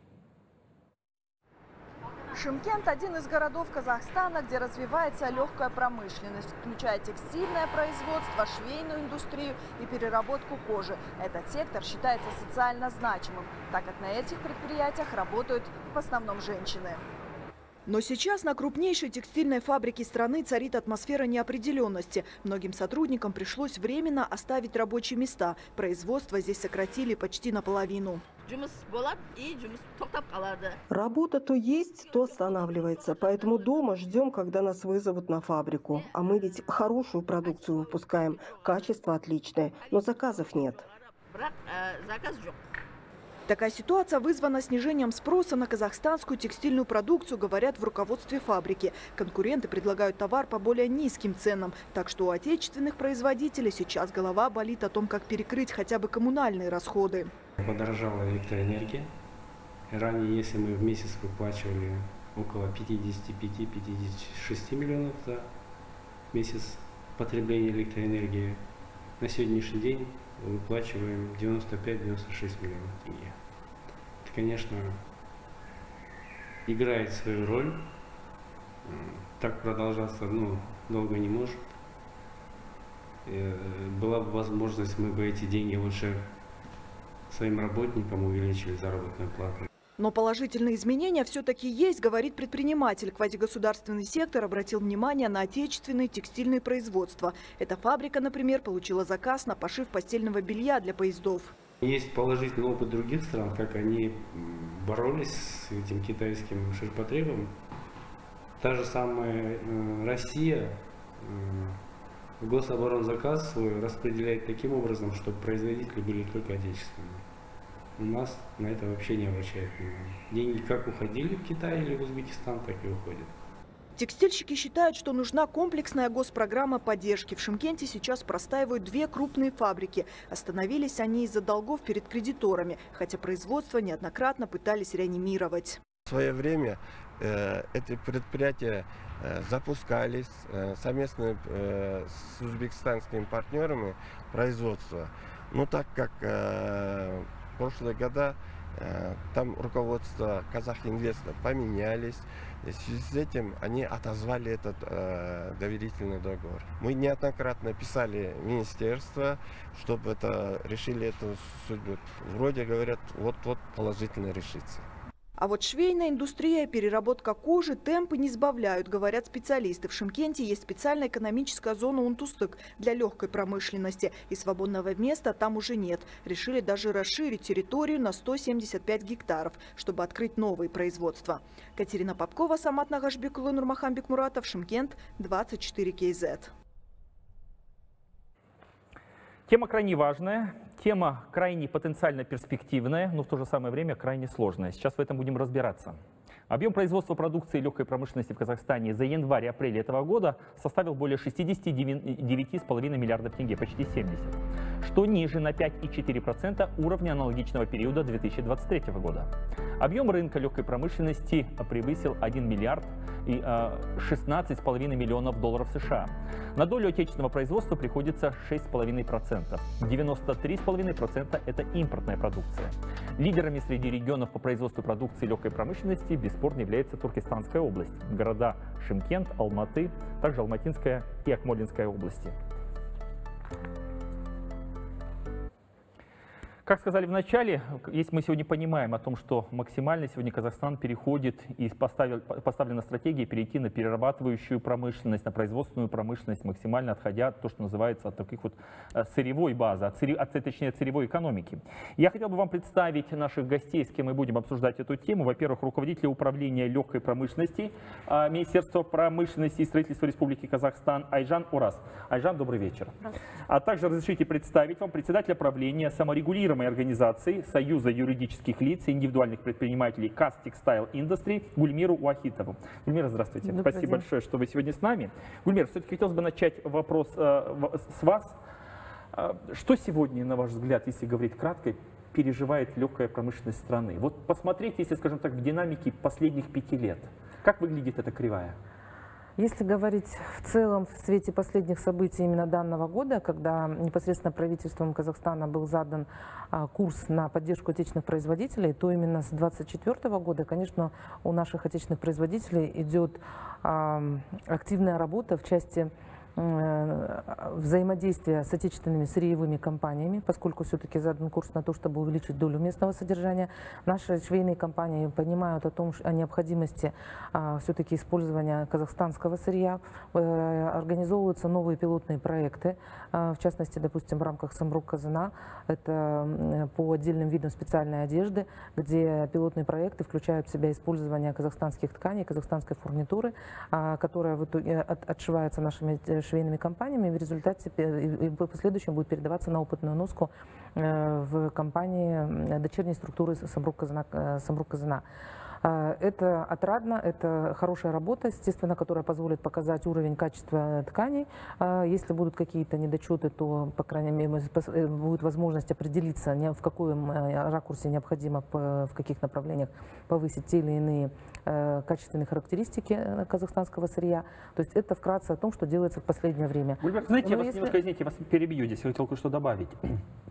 Шымкент – один из городов Казахстана, где развивается легкая промышленность, включая текстильное производство, швейную индустрию и переработку кожи. Этот сектор считается социально значимым, так как на этих предприятиях работают в основном женщины. Но сейчас на крупнейшей текстильной фабрике страны царит атмосфера неопределенности. Многим сотрудникам пришлось временно оставить рабочие места. Производство здесь сократили почти наполовину. Работа то есть, то останавливается. Поэтому дома ждем, когда нас вызовут на фабрику. А мы ведь хорошую продукцию выпускаем, качество отличное, но заказов нет. Такая ситуация вызвана снижением спроса на казахстанскую текстильную продукцию, говорят в руководстве фабрики. Конкуренты предлагают товар по более низким ценам. Так что у отечественных производителей сейчас голова болит о том, как перекрыть хотя бы коммунальные расходы. Подорожала электроэнергия. Ранее, если мы в месяц выплачивали около пятидесяти пяти — пятидесяти шести миллионов за месяц потребления электроэнергии, на сегодняшний день выплачиваем девяносто пять — девяносто шесть миллионов тенге. Это, конечно, играет свою роль. Так продолжаться ну, долго не может. Была бы возможность, мы бы эти деньги лучше своим работникам увеличили заработную плату. Но положительные изменения все-таки есть, говорит предприниматель. Квазигосударственный сектор обратил внимание на отечественные текстильные производства. Эта фабрика, например, получила заказ на пошив постельного белья для поездов. Есть положительный опыт других стран, как они боролись с этим китайским ширпотребом. Та же самая Россия в гособоронзаказ свой распределяет таким образом, чтобы производители были только отечественные. У нас на это вообще не обращают внимания. Деньги как уходили в Китай или в Узбекистан, так и уходят. Текстильщики считают, что нужна комплексная госпрограмма поддержки. В Шымкенте сейчас простаивают две крупные фабрики. Остановились они из-за долгов перед кредиторами, хотя производство неоднократно пытались реанимировать. В свое время э, эти предприятия э, запускались э, совместно э, с узбекистанскими партнерами производства. Но так как э, в прошлые года э, там руководство Казахинвеста поменялись, и в связи с этим они отозвали этот э, доверительный договор. Мы неоднократно писали в министерство, чтобы это решили эту судьбу. Вроде говорят, вот-вот положительно решится. А вот швейная индустрия и переработка кожи темпы не сбавляют, говорят специалисты. В Шымкенте есть специальная экономическая зона Унтустык для легкой промышленности. И свободного места там уже нет. Решили даже расширить территорию на сто семьдесят пять гектаров, чтобы открыть новые производства. Катерина Попкова, Самат Нагашбекулы, Нурмахан Бекмуратов, Шымкент, двадцать четыре кей зет. Тема крайне важная, тема крайне потенциально перспективная, но в то же самое время крайне сложная. Сейчас в этом будем разбираться. Объем производства продукции легкой промышленности в Казахстане за январь-апрель этого года составил более шестидесяти девяти с половиной миллиардов тенге, почти семьдесят, что ниже на пять и четыре десятых процента уровня аналогичного периода две тысячи двадцать третьего года. Объем рынка легкой промышленности превысил один миллиард и шестнадцать с половиной миллионов долларов США. На долю отечественного производства приходится шесть с половиной процентов. девяносто три с половиной процента это импортная продукция. Лидерами среди регионов по производству продукции легкой промышленности бесспорно является Туркестанская область, города Шымкент, Алматы, также Алматинская и Акмолинская области. Как сказали в начале, если мы сегодня понимаем о том, что максимально сегодня Казахстан переходит и поставил, поставлена стратегия перейти на перерабатывающую промышленность, на производственную промышленность, максимально отходя от того, что называется от таких вот сырьевой базы, от, сырье, от, точнее, от сырьевой экономики. Я хотел бы вам представить наших гостей, с кем мы будем обсуждать эту тему. Во-первых, руководителя управления легкой промышленности Министерства промышленности и строительства Республики Казахстан Айжан Урас. Айжан, добрый вечер. А также разрешите представить вам председателя правления саморегулируемой организации Союза юридических лиц и индивидуальных предпринимателей Каз Textile Industry Гульмиру Уахитову. Гульмира, здравствуйте. Добрый Спасибо день. большое, что вы сегодня с нами. Гульмир, все-таки хотелось бы начать вопрос э, с вас. Что сегодня, на ваш взгляд, если говорить кратко, переживает легкая промышленность страны? Вот посмотрите, если, скажем так, в динамике последних пяти лет. Как выглядит эта кривая? Если говорить в целом в свете последних событий именно данного года, когда непосредственно правительством Казахстана был задан а, курс на поддержку отечественных производителей, то именно с две тысячи двадцать четвёртого года, конечно, у наших отечественных производителей идет а, активная работа в части взаимодействия с отечественными сырьевыми компаниями, поскольку все-таки задан курс на то, чтобы увеличить долю местного содержания. Наши швейные компании понимают о том, о необходимости а, все-таки использования казахстанского сырья. Э, организовываются новые пилотные проекты, а, в частности, допустим, в рамках Самрук-Казана, это по отдельным видам специальной одежды, где пилотные проекты включают в себя использование казахстанских тканей, казахстанской фурнитуры, а, которая в итоге от, отшивается нашими швейными компаниями, в результате и в последующем будет передаваться на опытную носку в компании дочерней структуры Самрук-Казана. Это отрадно, это хорошая работа, естественно, которая позволит показать уровень качества тканей. Если будут какие-то недочеты, то, по крайней мере, будет возможность определиться, в каком ракурсе необходимо, в каких направлениях повысить те или иные качественные характеристики казахстанского сырья. То есть это вкратце о том, что делается в последнее время. Гульбер, знаете, Но я вас если... немножко, извините, вас перебью здесь, я хотел кое-что добавить.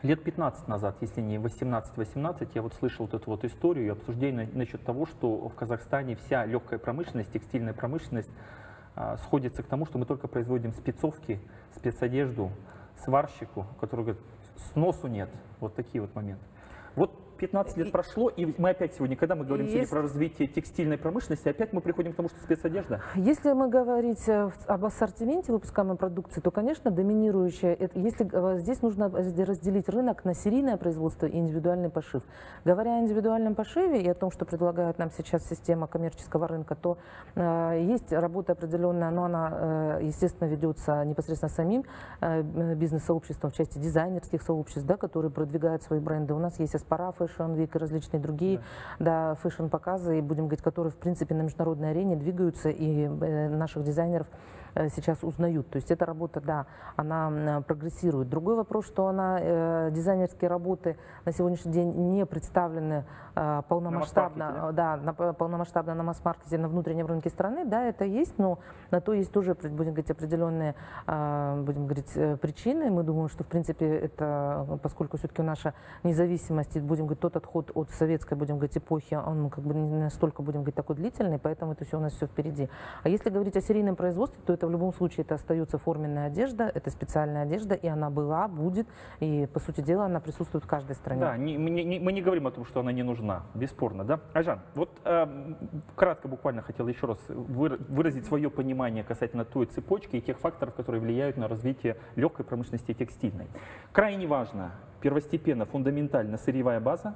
Лет пятнадцать назад, если не восемнадцать-восемнадцать, я вот слышал вот эту вот историю и обсуждение насчет того, что в Казахстане вся легкая промышленность, текстильная промышленность а, сходится к тому, что мы только производим спецовки, спецодежду, сварщику, который говорит, сносу нет. Вот такие вот моменты. Вот пятнадцать лет прошло, и мы опять сегодня, когда мы говорим сегодня про развитие текстильной промышленности, опять мы приходим к тому, что спецодежда. Если мы говорить об ассортименте выпускаемой продукции, то, конечно, доминирующее, это, если здесь нужно разделить рынок на серийное производство и индивидуальный пошив. Говоря о индивидуальном пошиве и о том, что предлагает нам сейчас система коммерческого рынка, то э, есть работа определенная, но она, э, естественно, ведется непосредственно самим э, бизнес-сообществом в части дизайнерских сообществ, да, которые продвигают свои бренды. У нас есть Аспара, Fashion Week и различные другие да. Да, фэшн-показы, будем говорить, которые, в принципе, на международной арене двигаются, и э, наших дизайнеров э, сейчас узнают. То есть эта работа, да, она прогрессирует. Другой вопрос, что она, э, дизайнерские работы на сегодняшний день не представлены э, полномасштабно, на да, на, полномасштабно на масс-маркете, на внутреннем рынке страны. Да, это есть, но на то есть тоже, будем говорить, определенные э, будем говорить, причины. Мы думаем, что, в принципе, это, поскольку все-таки наша независимость, будем говорить, тот отход от советской, будем говорить, эпохи, он как бы не настолько, будем говорить, такой длительный, поэтому это все у нас все впереди. А если говорить о серийном производстве, то это в любом случае это остается форменная одежда, это специальная одежда, и она была, будет, и, по сути дела, она присутствует в каждой стране. Да, не, мы, не, мы не говорим о том, что она не нужна, бесспорно, да? Айжан, вот э, кратко буквально хотел еще раз выразить свое понимание касательно той цепочки и тех факторов, которые влияют на развитие легкой промышленности и текстильной. Крайне важно, первостепенно, фундаментально сырьевая база,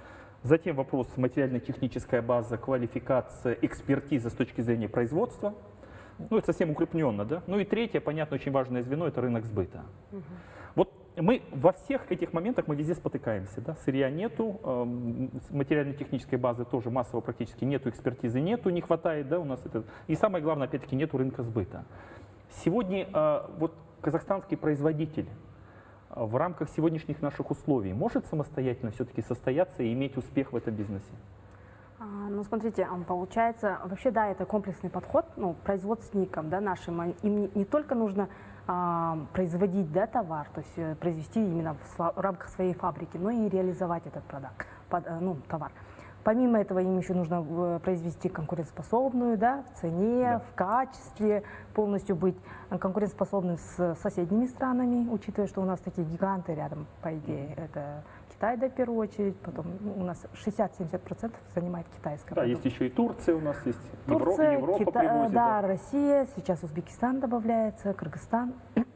затем вопрос материально-техническая база, квалификация, экспертиза с точки зрения производства. Ну, это совсем укрепненно, да? Ну и третье, понятно, очень важное звено – это рынок сбыта. Угу. Вот мы во всех этих моментах мы везде спотыкаемся, да? Сырья нету, э, материально-технической базы тоже массово практически нету, экспертизы нету, не хватает, да, у нас это. И самое главное, опять-таки, нету рынка сбыта. Сегодня э, вот казахстанский производитель в рамках сегодняшних наших условий может самостоятельно все-таки состояться и иметь успех в этом бизнесе? А, ну, смотрите, получается, вообще, да, это комплексный подход, ну, производственникам, да, нашим, им не, не только нужно а, производить, да, товар, то есть произвести именно в, в рамках своей фабрики, но и реализовать этот продукт, под, ну, товар. Помимо этого, им еще нужно произвести конкурентоспособную, да, в цене, да. в качестве, полностью быть конкурентоспособным с соседними странами, учитывая, что у нас такие гиганты рядом, по идее, это Китай, да, в первую очередь, потом у нас шестьдесят-семьдесят процентов занимает китайская. Да, есть еще и Турция у нас есть, Турция, Европа, Европа Кита... привозит. Да, да, Россия, сейчас Узбекистан добавляется, Кыргызстан.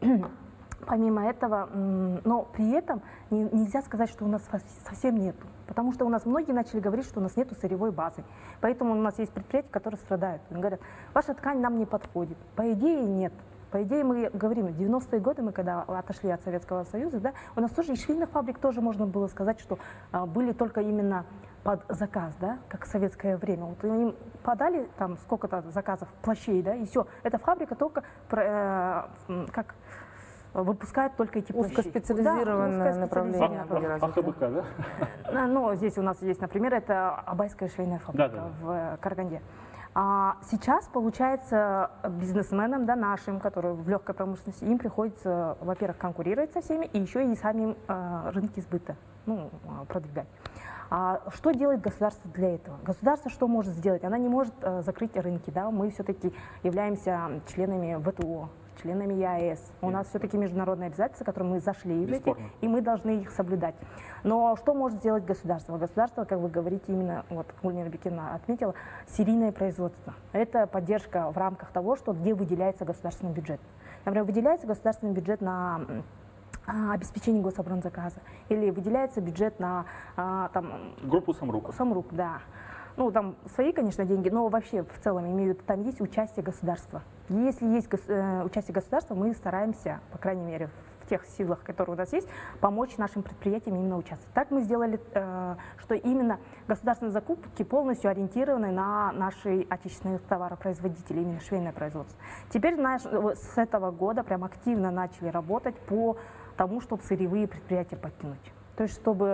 Помимо этого, но при этом нельзя сказать, что у нас совсем нету. Потому что у нас многие начали говорить, что у нас нету сырьевой базы. Поэтому у нас есть предприятия, которые страдают. Они говорят, ваша ткань нам не подходит. По идее, нет. По идее, мы говорим, в девяностые годы, мы когда отошли от Советского Союза, да, у нас тоже и швейных фабрик тоже можно было сказать, что а, были только именно под заказ, да, как в советское время. Вот им подали там сколько-то заказов плащей, да, и все. Эта фабрика только э, как выпускает только эти плащи. Узкоспециализированное да, направление. АХБК, да? Ну, здесь у нас есть, например, это Абайская швейная фабрика да, да. в Караганде. А сейчас, получается, бизнесменам, да, нашим, которые в легкой промышленности, им приходится, во-первых, конкурировать со всеми, и еще и сами э, рынки сбыта, ну, продвигать. А что делает государство для этого? Государство что может сделать? Она не может э, закрыть рынки, да, мы все-таки являемся членами ВТО, членами ЕАЭС. У нас все-таки международные обязательства, которые мы зашли в эти, и мы должны их соблюдать. Но что может сделать государство? Государство, как вы говорите, именно, вот Гульнира Бекина отметила, серийное производство. Это поддержка в рамках того, что где выделяется государственный бюджет. Например, выделяется государственный бюджет на обеспечение гособоронзаказа, или выделяется бюджет на там, группу Самрук. Самрук, да. Ну, там свои, конечно, деньги, но вообще в целом имеют, там есть участие государства. Если есть гос, э, участие государства, мы стараемся, по крайней мере, в тех силах, которые у нас есть, помочь нашим предприятиям именно участвовать. Так мы сделали, э, что именно государственные закупки полностью ориентированы на наши отечественные товаропроизводители, именно швейное производство. Теперь наш, с этого года прям активно начали работать по тому, чтобы сырьевые предприятия подтянуть. То есть, чтобы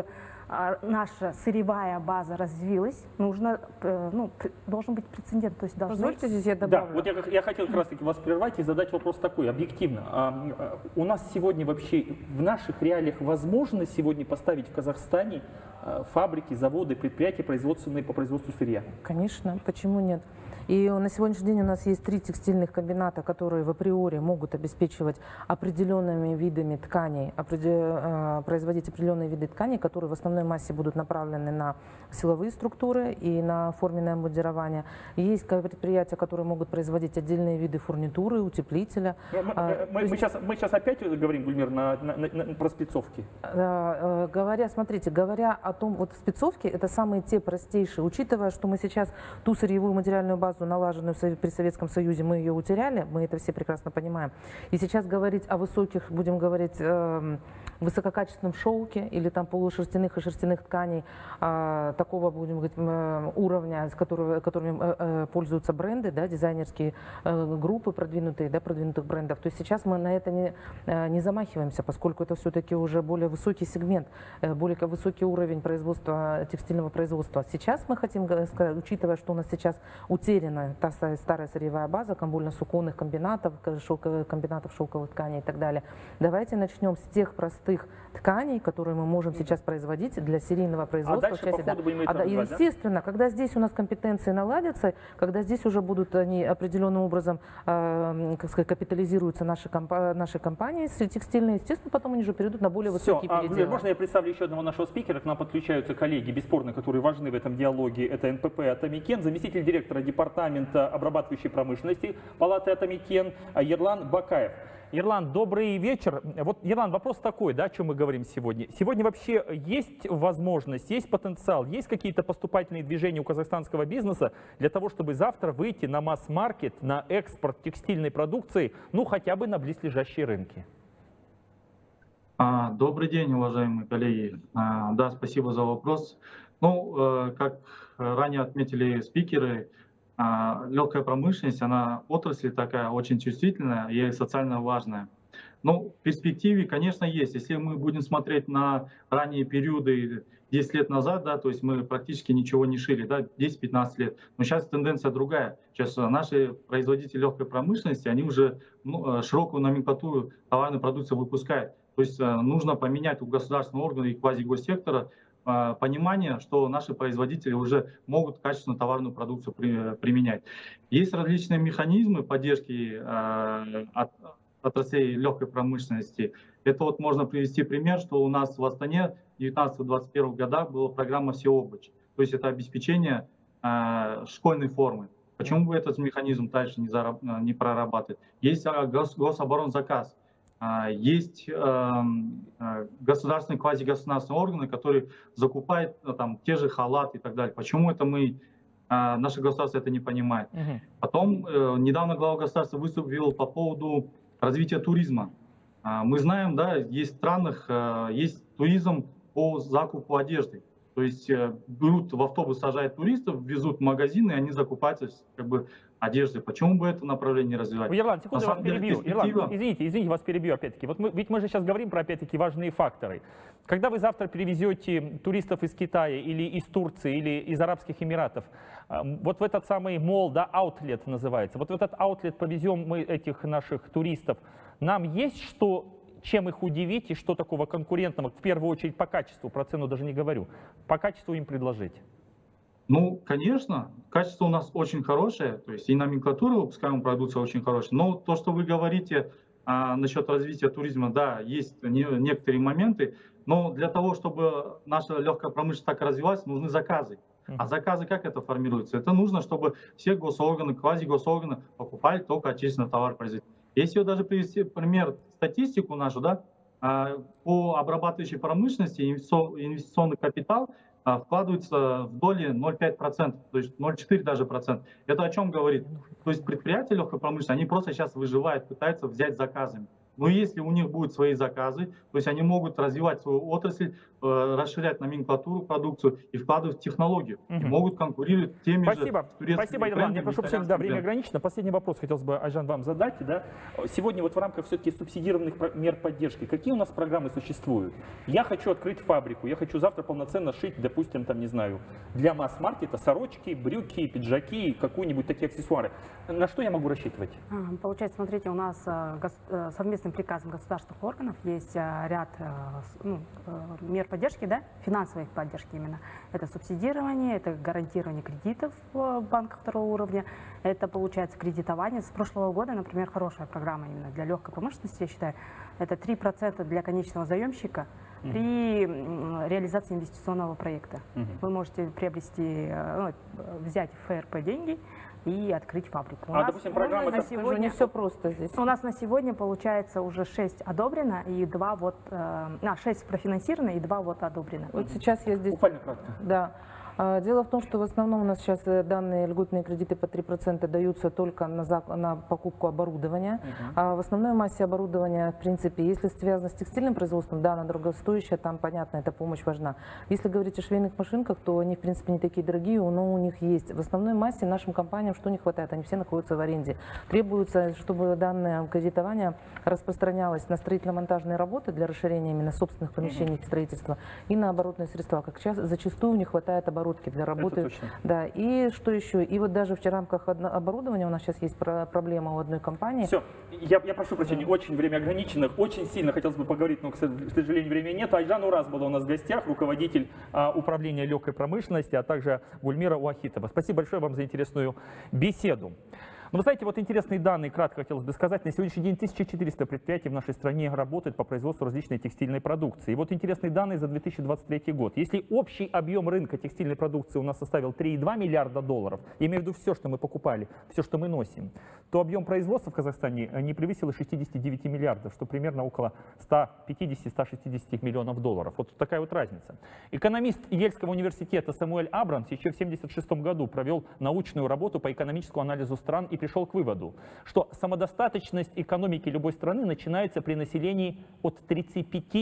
наша сырьевая база развилась, нужно, ну, должен быть прецедент. То есть должны... Позвольте здесь я добавлю. Да, вот я, я хотел как раз таки вас прервать и задать вопрос такой, объективно. А, у нас сегодня вообще в наших реалиях возможно сегодня поставить в Казахстане фабрики, заводы, предприятия производственные по производству сырья? Конечно, почему нет? И на сегодняшний день у нас есть три текстильных комбината, которые в априори могут обеспечивать определенными видами тканей, производить определенные виды тканей, которые в основной массе будут направлены на силовые структуры и на форменное обмундирование. Есть предприятия, которые могут производить отдельные виды фурнитуры, утеплителя. Мы, мы, мы, сейчас, мы сейчас опять говорим, Гульмир, на, на, на, про спецовки. Говоря, смотрите, говоря о том, вот спецовки это самые те простейшие, учитывая, что мы сейчас ту сырьевую материальную базу, налаженную при Советском Союзе, мы ее утеряли, мы это все прекрасно понимаем. И сейчас говорить о высоких, будем говорить, э, высококачественном шелке или там полушерстяных и шерстяных тканей э, такого, будем говорить, э, уровня, с которого, которыми э, э, пользуются бренды, да, дизайнерские э, группы продвинутые, да, продвинутых брендов. То есть сейчас мы на это не, э, не замахиваемся, поскольку это все-таки уже более высокий сегмент, э, более высокий уровень производства, текстильного производства. Сейчас мы хотим сказать, учитывая, что у нас сейчас утеряна та старая сырьевая база комбольно-суконных комбинатов, шелковых комбинатов шелковых тканей и так далее. Давайте начнем с тех простых тканей, которые мы можем сейчас производить для серийного производства. А дальше по ходу будем а, да, назвать, естественно, да? Когда здесь у нас компетенции наладятся, когда здесь уже будут они определенным образом, э, как сказать, капитализируются наши, компа наши компании текстильные, естественно, потом они же перейдут на более Все, высокие а, переделы. можно я представлю еще одного нашего спикера? К нам подключаются коллеги, бесспорно, которые важны в этом диалоге. Это эн пэ пэ «Атамикен», заместитель директора департамента обрабатывающей промышленности Палаты «Атамикен» Ерлан Бакаев. Ерлан, добрый вечер. Вот, Ерлан, вопрос такой, да, о чем мы говорим сегодня. Сегодня вообще есть возможность, есть потенциал, есть какие-то поступательные движения у казахстанского бизнеса для того, чтобы завтра выйти на масс-маркет, на экспорт текстильной продукции, ну, хотя бы на близлежащие рынки? Добрый день, уважаемые коллеги. Да, спасибо за вопрос. Ну, как ранее отметили спикеры, легкая промышленность, она отрасль такая очень чувствительная и социально важная. Ну, в перспективе, конечно, есть. Если мы будем смотреть на ранние периоды десять лет назад, да, то есть мы практически ничего не шили, да, десять-пятнадцать лет. Но сейчас тенденция другая. Сейчас наши производители легкой промышленности, они уже ну, широкую номенклатуру товарной продукции выпускают. То есть нужно поменять у государственного органа и квазигоссектора понимание, что наши производители уже могут качественную товарную продукцию при, применять. Есть различные механизмы поддержки э, от, отраслей легкой промышленности. Это вот можно привести пример, что у нас в Астане в девятнадцатом-двадцать первом годах была программа «Всеобуч». То есть это обеспечение э, школьной формы. Почему бы этот механизм дальше не, зараб, не прорабатывать? Есть гос, гособоронзаказ. Есть э, государственные, квазигосударственные органы, которые закупают там, те же халаты и так далее. Почему это мы, э, наше государство это не понимает? Uh-huh. Потом э, недавно глава государства выступил по поводу развития туризма. Э, мы знаем, да, есть в странах, э, есть туризм по закупу одежды. То есть э, берут в автобус, сажают туристов, везут в магазины, и они закупаются как бы одежды. Почему бы это направление не развивать? Ерлан, секунду, я вас перебью. Ерлан, извините, извините, вас перебью опять-таки. Вот мы, ведь мы же сейчас говорим про, опять-таки, важные факторы. Когда вы завтра перевезете туристов из Китая или из Турции или из Арабских Эмиратов, вот в этот самый молл, да, аутлет называется, вот в этот аутлет повезем мы этих наших туристов, нам есть что, чем их удивить и что такого конкурентного, в первую очередь по качеству, про цену даже не говорю, по качеству им предложить? Ну, конечно, качество у нас очень хорошее, то есть и номенклатура выпускаемой продукции очень хорошая. Но то, что вы говорите а, насчет развития туризма, да, есть не, некоторые моменты, но для того, чтобы наша легкая промышленность так развивалась, нужны заказы. А заказы как это формируется? Это нужно, чтобы все госорганы, квазигосорганы покупали только отечественный товар производителя. Если даже привести пример, статистику нашу, да, а, по обрабатывающей промышленности инвестиционный капитал вкладывается в доли ноль целых пять десятых процента, то есть ноль целых четыре десятых даже процента. Это о чем говорит? То есть предприятия легкой промышленности, они просто сейчас выживают, пытаются взять заказами. Но если у них будут свои заказы, то есть они могут развивать свою отрасль, э, расширять номенклатуру, продукцию и вкладывать в технологию. Угу. И могут конкурировать теми Спасибо. же турецкими Спасибо, Айдархан. Я прошу прощения, да, время брендами. ограничено. Последний вопрос хотелось бы, Айжан, вам задать. Да? Сегодня вот в рамках все-таки субсидированных мер поддержки, какие у нас программы существуют? Я хочу открыть фабрику, я хочу завтра полноценно шить, допустим, там, не знаю, для масс-маркета сорочки, брюки, пиджаки, какие-нибудь такие аксессуары. На что я могу рассчитывать? Получается, смотрите, у нас совместным приказом государственных органов есть ряд ну, мер поддержки, да, финансовой поддержки именно. Это субсидирование, это гарантирование кредитов в банках второго уровня, это, получается, кредитование. С прошлого года, например, хорошая программа именно для легкой промышленности, я считаю, это три процента для конечного заемщика при реализации инвестиционного проекта. Mm-hmm. Вы можете приобрести, ну, взять в ФРП деньги и открыть фабрику. У а, нас, допустим, программа на сегодня не все просто здесь. У нас на сегодня получается уже шесть одобрено и два вот, э, а, шесть профинансировано и два вот одобрено. Вот сейчас я здесь. Буквально кратко. Да. Дело в том, что в основном у нас сейчас данные льготные кредиты по три процента даются только на, зак... на покупку оборудования. Uh-huh. А в основной массе оборудования, в принципе, если связано с текстильным производством, да, она дорогостоящая, там, понятно, эта помощь важна. Если говорить о швейных машинках, то они, в принципе, не такие дорогие, но у них есть. В основной массе нашим компаниям что не хватает? Они все находятся в аренде. Требуется, чтобы данное кредитование распространялось на строительно-монтажные работы для расширения именно собственных помещений uh-huh. строительства и на оборотные средства. Как сейчас, зачастую не хватает оборудования для работы. Да, и что еще? И вот даже в рамках оборудования у нас сейчас есть проблема у одной компании. Все, я, я прошу прощения, да. Очень время ограничено, очень сильно хотелось бы поговорить, но, к сожалению, времени нет. Айжан Ураз была у нас в гостях, руководитель а, управления легкой промышленности, а также Гульмира Уахитова. Спасибо большое вам за интересную беседу. Но вы знаете, вот интересные данные, кратко хотелось бы сказать. На сегодняшний день тысяча четыреста предприятий в нашей стране работают по производству различной текстильной продукции. И вот интересные данные за две тысячи двадцать третий год. Если общий объем рынка текстильной продукции у нас составил три и два миллиарда долларов, я имею в виду все, что мы покупали, все, что мы носим, то объем производства в Казахстане не превысил шестидесяти девяти миллиардов, что примерно около ста пятидесяти — ста шестидесяти миллионов долларов. Вот такая вот разница. Экономист Ельского университета Самуэль Абрамс еще в тысяча девятьсот семьдесят шестом году провел научную работу по экономическому анализу стран и пришел к выводу, что самодостаточность экономики любой страны начинается при населении от тридцати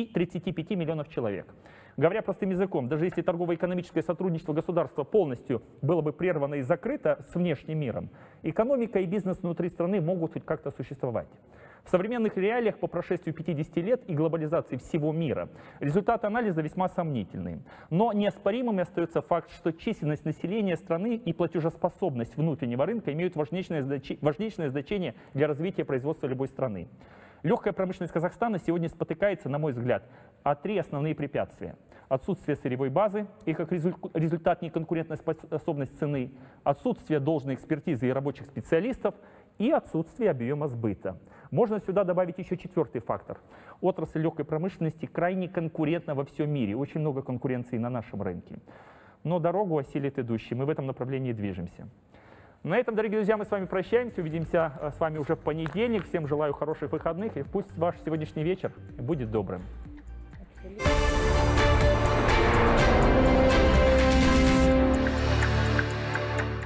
пяти миллионов человек. Говоря простым языком, даже если торгово-экономическое сотрудничество государства полностью было бы прервано и закрыто с внешним миром, экономика и бизнес внутри страны могут хоть как-то существовать. В современных реалиях по прошествию пятидесяти лет и глобализации всего мира результаты анализа весьма сомнительные. Но неоспоримым остается факт, что численность населения страны и платежеспособность внутреннего рынка имеют важнейшее значение для развития производства любой страны. Легкая промышленность Казахстана сегодня спотыкается, на мой взгляд, о три основные препятствия. Отсутствие сырьевой базы и как результат неконкурентной способности цены, отсутствие должной экспертизы и рабочих специалистов и отсутствие объема сбыта. Можно сюда добавить еще четвертый фактор. Отрасль легкой промышленности крайне конкурентна во всем мире, очень много конкуренции на нашем рынке. Но дорогу осилит идущий, мы в этом направлении движемся. На этом, дорогие друзья, мы с вами прощаемся, увидимся с вами уже в понедельник. Всем желаю хороших выходных и пусть ваш сегодняшний вечер будет добрым.